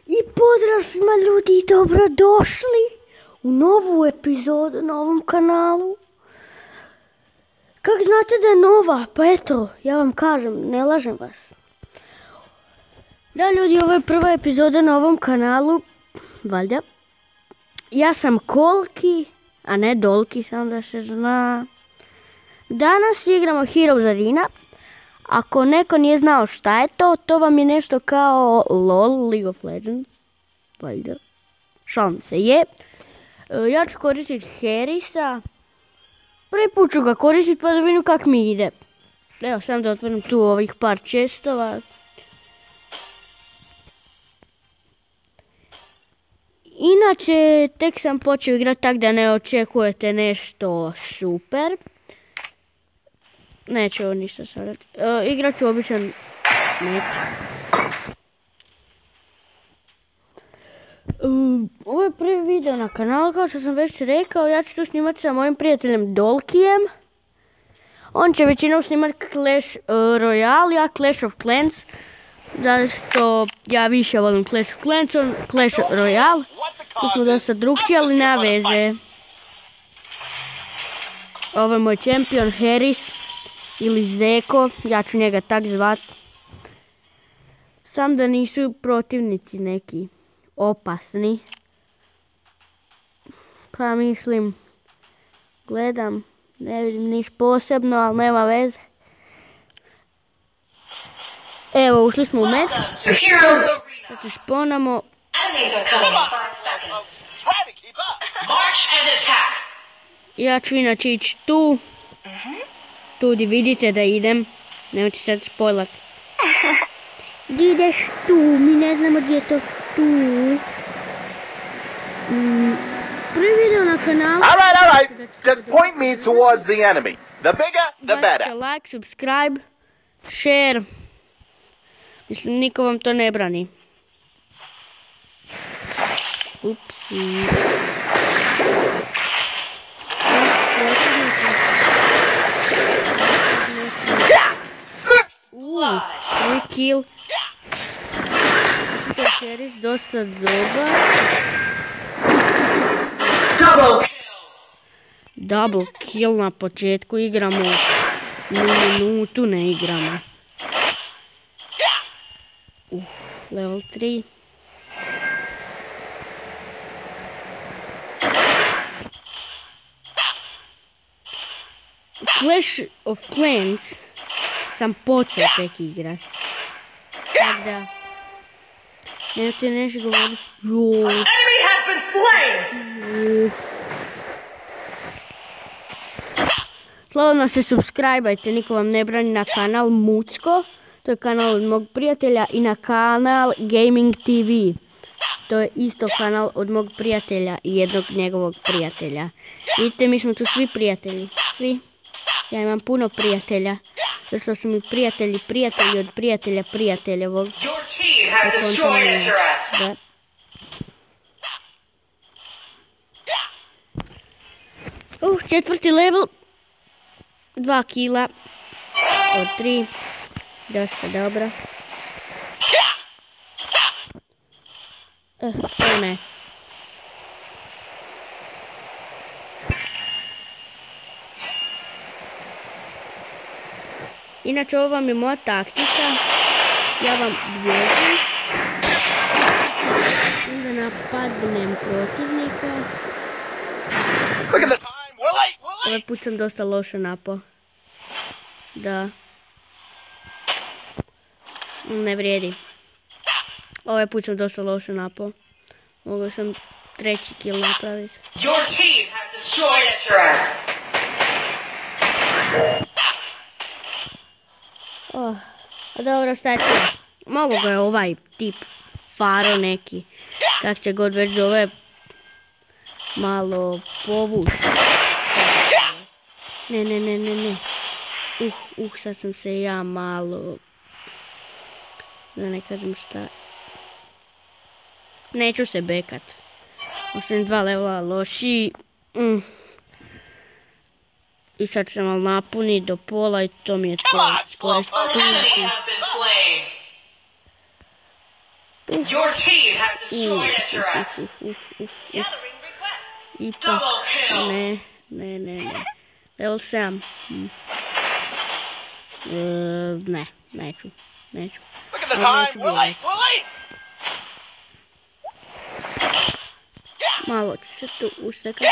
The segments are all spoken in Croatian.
I pozdrav svima ljudi i dobrodošli u novu epizodu na ovom kanalu. Kako znate da je nova? Pa eto, ja vam kažem, ne lažem vas. Da ljudi, ovo je prva epizoda na ovom kanalu, valjda. Ja sam Kolki, a ne Dolki, samo da se zna. Danas igramo Heroes Arena. Ako neko nije znao šta je to, to vam je nešto kao LOL, League of Legends. Valjda. Šalim se, je. Ja ću koristiti Harrisa. Prvi put ću ga koristiti pa da vidim kak mi ide. Evo, sam da otvorim tu ovih par čestova. Inače, tek sam počeo igrati tak da ne očekujete nešto super. Neću ovo ništa savjeti. Igrat ću običan meč. Ovo je prvi video na kanalu, kao što sam već rekao. Ja ću tu snimati sa mojim prijateljem Dolkijem. On će većinom snimati Clash Royale, ja Clash of Clans. Zašto ja više volim Clash of Clans, on Clash Royale. Tu smo dosta drugčiji, ali nema veze. Ovo je moj čempion Harris. Ili Zeko, ja ću njega tak zvat. Sam da nisu protivnici neki opasni. Pa mislim, gledam, ne vidim niš posebno, ali nema veze. Evo, ušli smo u meč. Sad se sponamo. Ja ću inače ići tu. Tu di vidite da idem, nemojte sad spojlat. Gdje ideš tu, mi ne znamo gdje je to tu. Prvi video na kanalu. Alright, just point me towards the enemy. The bigger, the better. Like, subscribe, share. Mislim, niko vam to ne brani. Upsi. Free kill. To je Harris dosta dobar. Double kill na početku, igramo minutu, ne igramo. Level 3. Clash of Clans sam počeo tek igrat. Tak da, nemojte nešto govoriti. Slobodno se subscribe-ajte, niko vam ne brani, na kanal Mucko. To je kanal od mog prijatelja i na kanal Gaming TV. To je isto kanal od mog prijatelja i jednog njegovog prijatelja. Vidite, mi smo tu svi prijatelji, svi. Ja imam puno prijatelja. Zato su mi prijatelji od prijateljevog. Četvrti level. 2 kila. Od 3. Dosta dobro. To ne. Inače, ovo vam je moja taktika. Ja vam bježim. Onda napadnem protivnika. Ovaj put sam dosta loše napao. Da. Ne vrijedi. Ovaj put sam dosta loše napao. Mogao sam 3. kill napraviti. A dobro, šta je to? Mogu ga je ovaj tip Faro neki, kak se god već zove, malo povući. Ne. Sad sam se ja malo, da ne kažem šta. Neću se bekat. Osim 2 levela loši. I sad ću malo napuniti do pola i to mi je to. Your team has destroyed a turret. Gathering request. Double kill. Ne. Level 7. Ne, neću. Look at the time. We're late. Malo ću se tu usekati.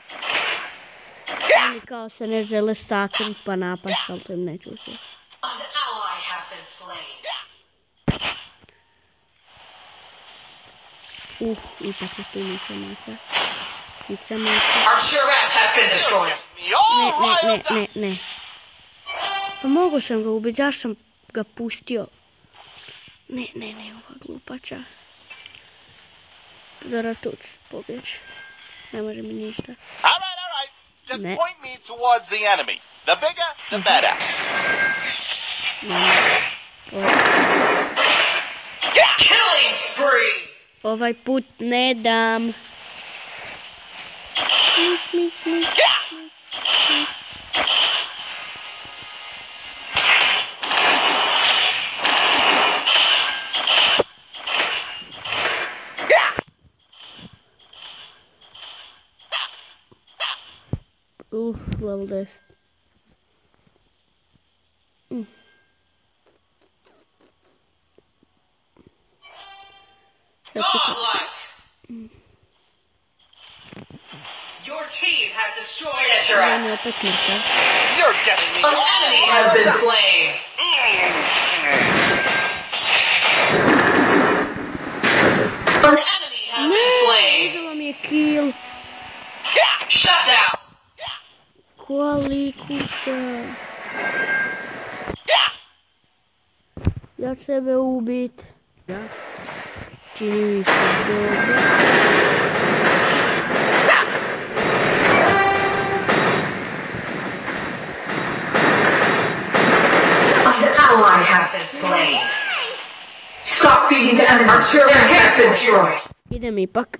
Oni kao se ne žele sakriti pa napast, ali to im neću usekati. An ally has been slain. Ipak je tu Mica maca. Our turret has been destroyed. Ne. Pa mogu sam ga ubiti, zašto sam ga pustio? Ne, ova glupača. Zara tu ću pobjeći. Ne može mi ništa. All right. Just point me towards the enemy. The bigger, the better. Killing spree. Ovaj put ne dam. Smić. Level 10. Godlike. Your team has destroyed a turret. You're getting me. An enemy has been slain. An enemy has been slain. Uzela mi je kill. Shut down. Kolikuša. Ja ću sebe ubit. Čini mi se dobro. An ally has been slain. Stop feeding the enemy. Our turret has been destroyed. Idem ipak.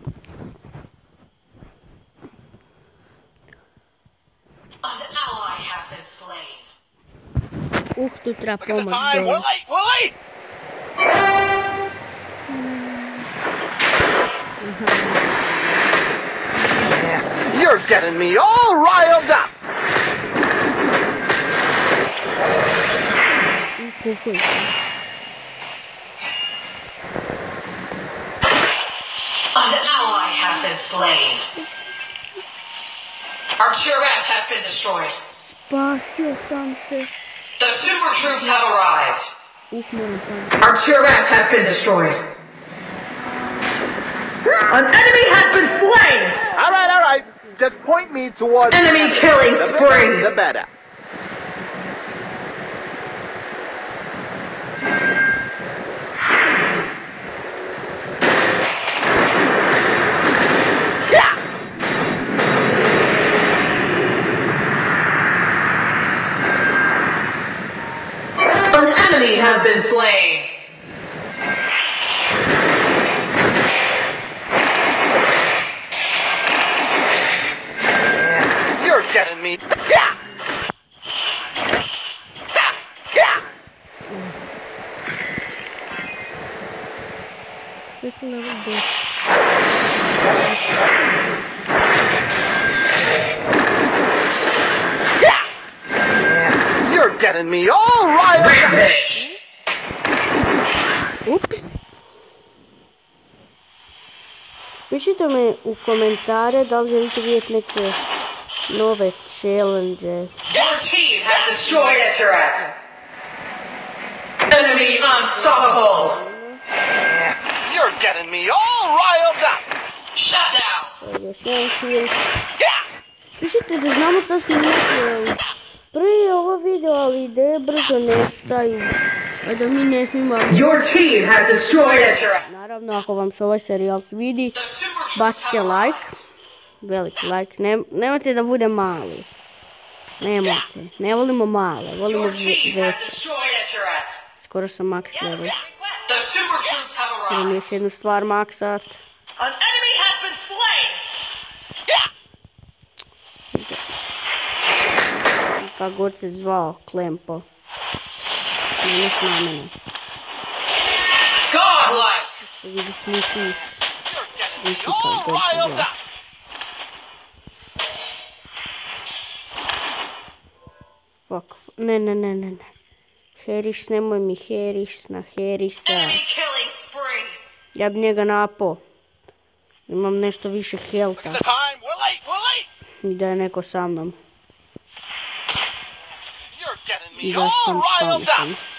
An ally has been slain. Tu treba Look at the pomoć time. dole. We're late. You're getting me all riled up. An ally has been slain. Our turret has been destroyed. Spasio sam se. The super troops have arrived. Moram paziti. Our turret has been destroyed. An enemy has been slain. All right. Just point me towards Enemy killing the spree. bigger, the better. An enemy has been slain. You're getting me. This is level 10. You're getting me all riled up. Rampage. Ups. Pišite mi u komentare da li želite vidjeti neke nove challenge. Your team has destroyed a turret. Enemy unstoppable. You're getting me all riled up. Shut down. Još jedan kill. Pišite da znamo šta snimati. Prije ovo video, ali ideje brzo nestaju. A da mi ne snimamo. Your team has destroyed a turret. Naravno, ako vam se ovaj serijal svidi, The super troops bacite have like. Veliki like. Nemojte da bude mali. Nemojte. Ne volimo male, volimo Your team has veće. destroyed a turret. Skoro sam max level. The super troops have Idem arrived. još jednu stvar maksat. An enemy has been slain. Kako god se zvao, Klempo. Nemoj s na mene. Godlike. Vidiš mi tu. You're getting me all riled up. Fuck. Ne. Harris, nemoj mi Harris na Harrisa. Enemy killing spree. Ja bi njega napao. Imam nešto više helta. The time. We're late. I da je neko sa mnom. You're getting I me da all sam riled pametan. up.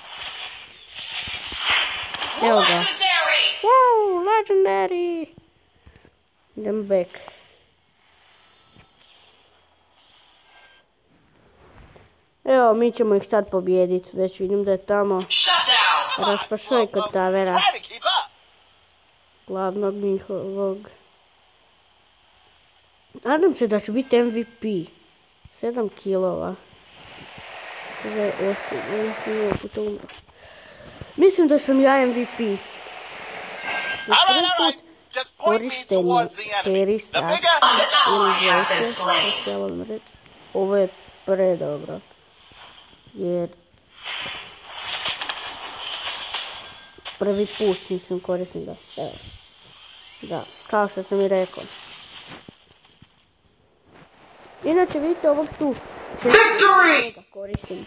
Evo ga. Legendary. Wow, legendary. Idem back. Evo, mi ćemo ih sad pobijediti. Već vidim da je tamo Shut down. raspašoj kod tavera. Try to keep up. Glavnog njihovog. Nadam se da ću biti MVP. 7 kilova. Mislim da sam ja MVP. All right. Just point me Korištenje towards the enemy. Harrisa The bigger, ili has been Zeke, slain. kako ja volim reći. Ovo je predobro. Jer prvi put nisam koristim ga. Evo. Da, kao što sam i rekao. Inače vidite ovog tu. Victory! Ga koristim.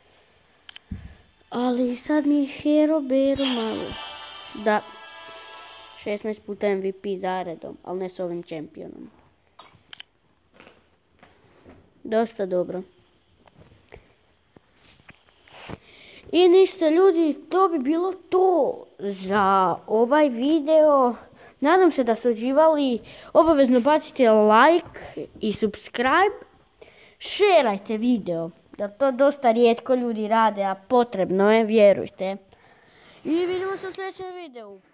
Ali sad mi je hero bero malo. Da. 16 puta MVP zaredom, ali ne s ovim čempionom. Dosta dobro. I ništa ljudi, to bi bilo to za ovaj video. Nadam se da ste uživali. Obavezno bacite like i subscribe. Šerajte video. Da to dosta rijetko ljudi rade, a potrebno je, vjerujte. I vidimo se u sljedećem videu.